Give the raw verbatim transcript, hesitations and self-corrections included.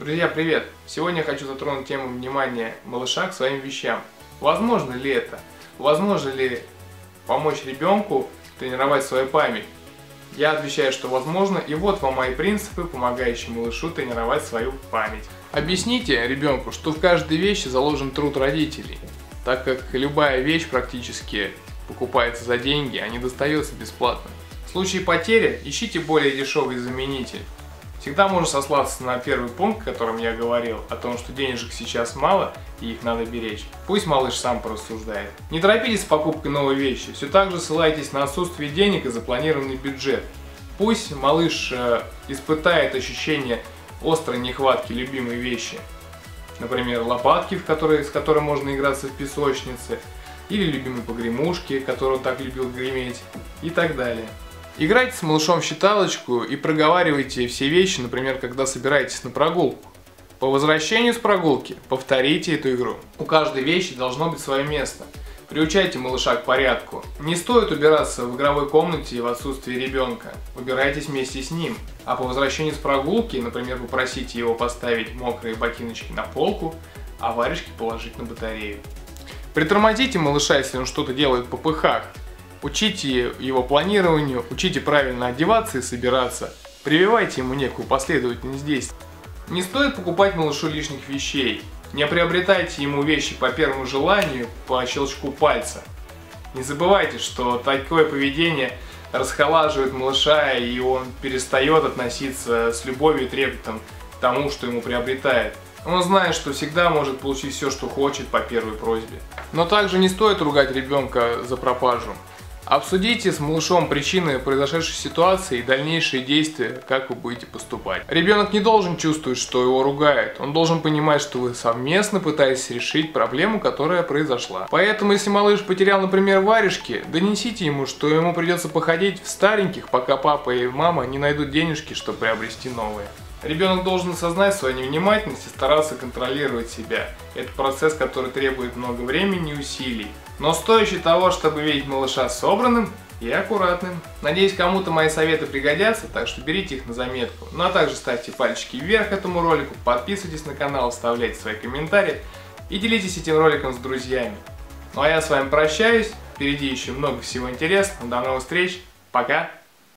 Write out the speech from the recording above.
Друзья, привет! Сегодня я хочу затронуть тему внимания малыша к своим вещам. Возможно ли это? Возможно ли помочь ребенку тренировать свою память? Я отвечаю, что возможно, и вот вам мои принципы, помогающие малышу тренировать свою память. Объясните ребенку, что в каждой вещи заложен труд родителей, так как любая вещь практически покупается за деньги, а не достается бесплатно. В случае потери ищите более дешевый заменитель. Всегда можно сослаться на первый пункт, о котором я говорил, о том, что денежек сейчас мало и их надо беречь. Пусть малыш сам порассуждает. Не торопитесь с покупкой новой вещи, все так же ссылайтесь на отсутствие денег и запланированный бюджет. Пусть малыш э, испытает ощущение острой нехватки любимой вещи. Например, лопатки, в которые, с которой можно играться в песочнице, или любимой погремушки, которую он так любил греметь, и так далее. Играйте с малышом в считалочку и проговаривайте все вещи, например, когда собираетесь на прогулку. По возвращению с прогулки повторите эту игру. У каждой вещи должно быть свое место. Приучайте малыша к порядку. Не стоит убираться в игровой комнате в отсутствие ребенка. Убирайтесь вместе с ним. А по возвращению с прогулки, например, попросите его поставить мокрые ботиночки на полку, а варежки положить на батарею. Притормозите малыша, если он что-то делает в попыхах. Учите его планированию, учите правильно одеваться и собираться. Прививайте ему некую последовательность действий. Не стоит покупать малышу лишних вещей. Не приобретайте ему вещи по первому желанию, по щелчку пальца. Не забывайте, что такое поведение расхолаживает малыша, и он перестает относиться с любовью и трепетом к тому, что ему приобретает. Он знает, что всегда может получить все, что хочет по первой просьбе. Но также не стоит ругать ребенка за пропажу. Обсудите с малышом причины произошедшей ситуации и дальнейшие действия, как вы будете поступать. Ребенок не должен чувствовать, что его ругают. Он должен понимать, что вы совместно пытаетесь решить проблему, которая произошла. Поэтому, если малыш потерял, например, варежки, донесите ему, что ему придется походить в стареньких, пока папа и мама не найдут денежки, чтобы приобрести новые. Ребенок должен осознать свою невнимательность и стараться контролировать себя. Это процесс, который требует много времени и усилий, но стоящий того, чтобы видеть малыша собранным и аккуратным. Надеюсь, кому-то мои советы пригодятся, так что берите их на заметку. Ну а также ставьте пальчики вверх этому ролику, подписывайтесь на канал, оставляйте свои комментарии и делитесь этим роликом с друзьями. Ну а я с вами прощаюсь, впереди еще много всего интересного. До новых встреч, пока!